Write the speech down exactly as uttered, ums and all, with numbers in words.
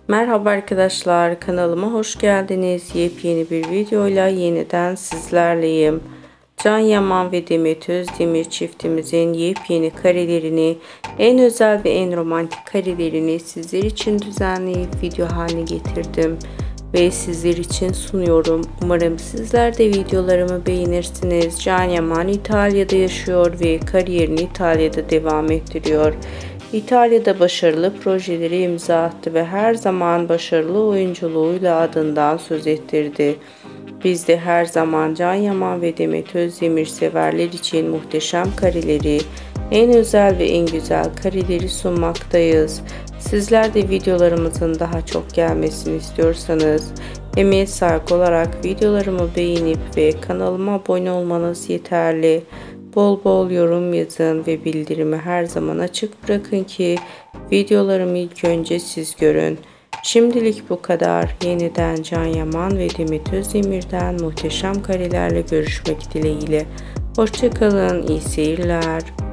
Merhaba arkadaşlar, kanalıma hoş geldiniz. Yepyeni bir videoyla yeniden sizlerleyim. Can Yaman ve Demet Özdemir çiftimizin yepyeni karelerini, en özel ve en romantik karelerini sizler için düzenleyip video haline getirdim ve sizler için sunuyorum. Umarım sizler de videolarımı beğenirsiniz. Can Yaman İtalya'da yaşıyor ve kariyerini İtalya'da devam ettiriyor. İtalya'da başarılı projeleri imza attı ve her zaman başarılı oyunculuğuyla adından söz ettirdi. Biz de her zaman Can Yaman ve Demet Özdemir severler için muhteşem kareleri, en özel ve en güzel kareleri sunmaktayız. Sizler de videolarımızın daha çok gelmesini istiyorsanız emeğe saygı olarak videolarımı beğenip ve kanalıma abone olmanız yeterli. Bol bol yorum yazın ve bildirimi her zaman açık bırakın ki videolarımı ilk önce siz görün. Şimdilik bu kadar. Yeniden Can Yaman ve Demet Özdemir'den muhteşem karelerle görüşmek dileğiyle. Hoşça kalın, iyi seyirler.